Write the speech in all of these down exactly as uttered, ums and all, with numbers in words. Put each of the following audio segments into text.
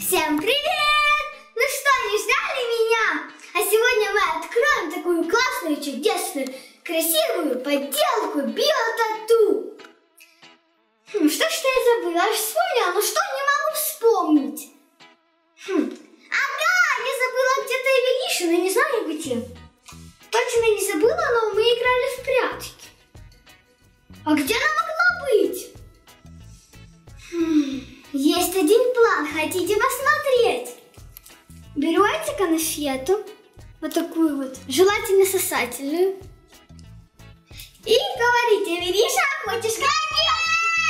Всем привет! Ну что, не ждали меня? А сегодня мы откроем такую классную, чудесную, красивую подделку био-тату. Хм, что ж я забыла? Аж вспомнила, но что не могу вспомнить. Хм. Ага, я забыла где-то Эвелишу, но не знаю где. Точно не забыла, но мы играли в прятки. А где она могла быть? Хм. Есть один план, хотите посмотреть? Берете конфету, вот такую вот, желательно сосательную, и говорите: Эвелиша, хочешь конфету?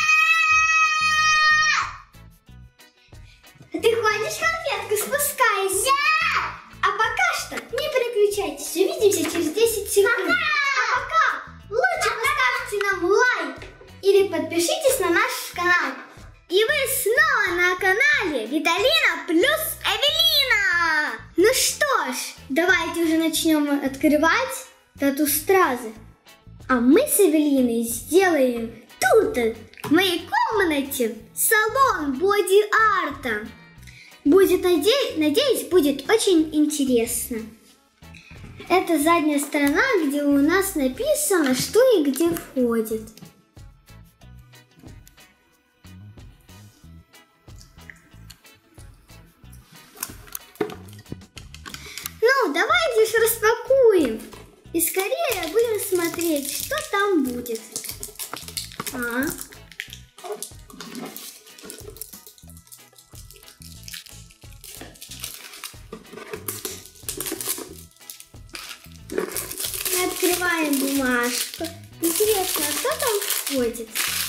Ты хочешь конфетку? Спускайся. А пока что не переключайтесь, увидимся через десять секунд. А пока лучше поставьте нам лайк или подпишитесь на наш канал. И вы снова на канале Виталина плюс Эвелина. Ну что ж, давайте уже начнем открывать тату-стразы. А мы с Эвелиной сделаем тут, в моей комнате, салон боди-арта. Будет, надеюсь, надеюсь, будет очень интересно. Это задняя сторона, где у нас написано, что и где входит. Ну, давайте же распакуем. И скорее будем смотреть, что там будет. А. Открываем бумажку. Интересно, а что там входит?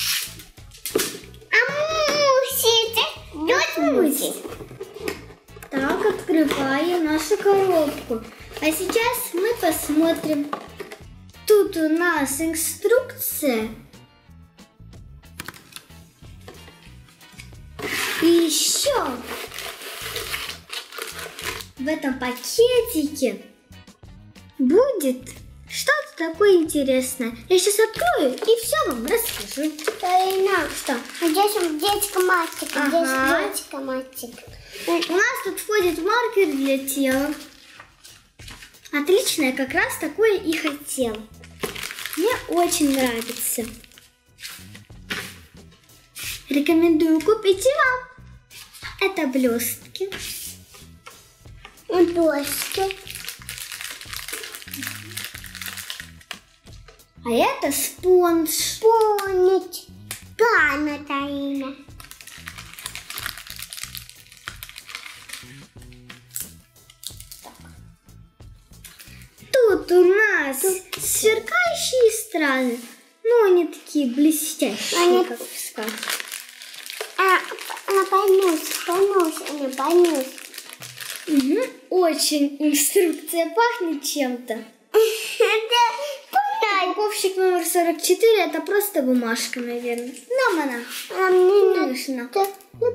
А мусит. Так, открываем нашу коробку. А сейчас мы посмотрим. Тут у нас инструкция. И еще в этом пакетике будет что-то такое интересное. Я сейчас открою и все вам расскажу. Тарина, что? А здесь детская мастика, Ага. здесь детская мастика. У нас тут входит маркер для тела. Отлично, я как раз такое и хотела. Мне очень нравится. Рекомендую купить и вам. Это блестки. Доски. А это спонж. Помнить. Да, Наталья. Тут у нас сверкающие стразы. Ну, они такие блестящие, Они- как сказать. А, она поймет, поймет, она поймет. Угу. Очень инструкция пахнет чем-то. Упаковщик номер сорок четыре, это просто бумажка, наверное. Нам она А мне нужна. надо.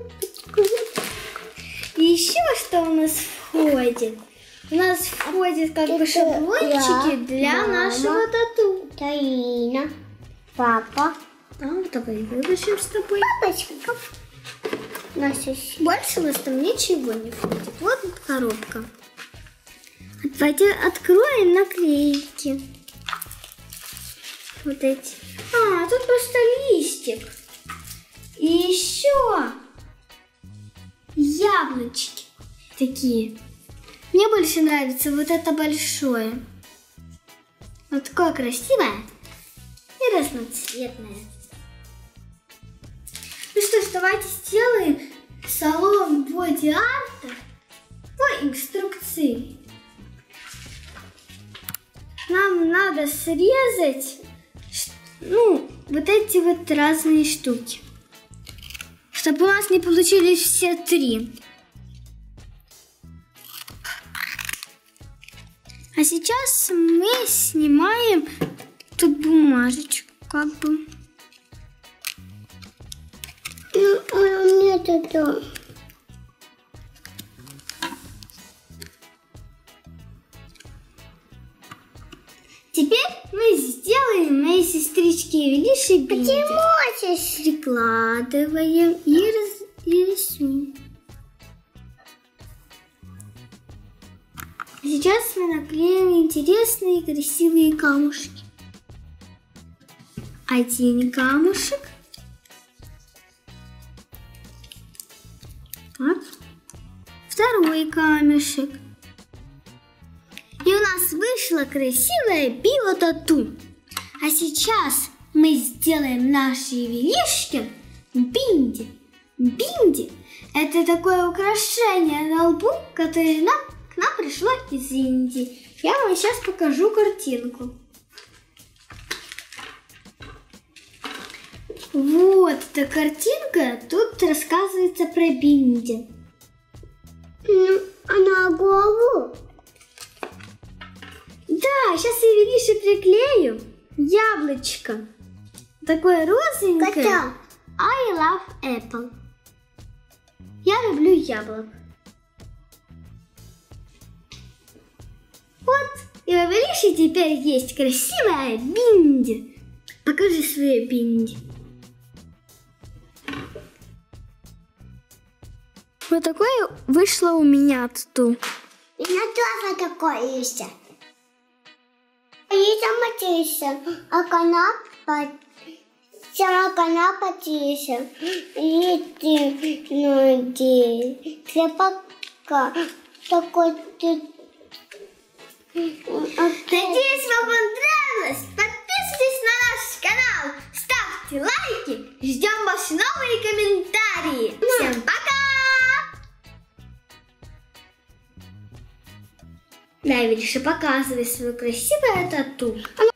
И еще что у нас входит? У нас входит как бы Это шаблончики я, для мама. нашего тату. Тарина, папа, А, давай вытащим с тобой. папочка. Наша Больше у нас там ничего не входит. Вот эта коробка. Давайте откроем наклейки. Вот эти. А, тут просто листик. И еще яблочки такие. Мне больше нравится вот это большое. Вот такое красивое и разноцветное. Ну что ж, давайте сделаем салон боди-арта по инструкции. Нам надо срезать, ну, вот эти вот разные штуки, чтобы у нас не получились все три. А сейчас мы снимаем тут бумажечку, как бы. Нет, это. Теперь мы сделаем моей сестричке Эвелише бинтик. Почему здесь? Прикладываем и, раз... и рисуем. сейчас мы наклеим интересные красивые камушки. Один камушек. Так. Второй камешек. И у нас вышло красивое био-тату. А сейчас мы сделаем наши ювелирчики бинди. Бинди – это такое украшение на лбу, которое нам, к нам пришло из Индии. Я вам сейчас покажу картинку. Вот эта картинка, тут рассказывается про бинди. А на голову? Да, сейчас я ювелирше приклею яблочко. Такое розовенькое. Котя. I love apple. Я люблю яблок. Вот, и у ювелирши теперь есть красивая бинди. Покажи свою бинди. Вот такое вышло у меня тату. И на тоже такое есть. И сама тише, а канапа, сама канапа тише. И ты, ну, ты, ты пока, такой ты. Надеюсь, вам понравилось. Подписывайтесь на наш канал, ставьте лайки, ждем ваши новые комментарии. Всем пока! Да, Ювелирша, показывай свою красивую тату.